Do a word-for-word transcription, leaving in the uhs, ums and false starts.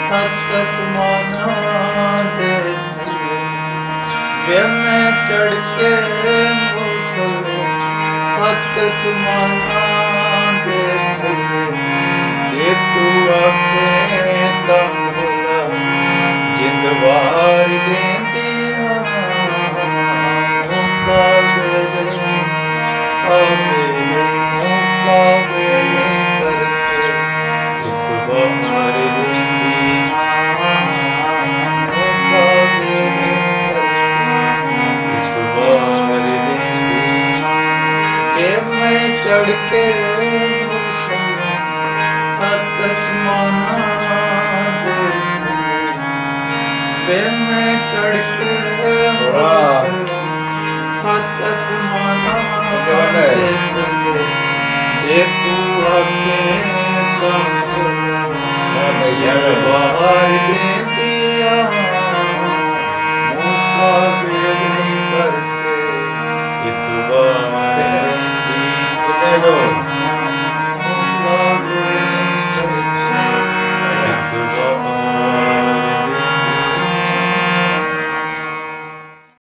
सत समाना दे वे मैं चढ़ के मुसल सत समाना दे जे तू आखे तम भुला जिंद वार देंदिया मुका गले आवे मुका गले करके एक बार देंदिया मुका गले करके एक बार देंदिया के मैं चढ़ के सत समाना दे वे मैं चढ़ के सत समाना दे जे तू आके बाहर दे दिया मुका बेली करके इतबार दे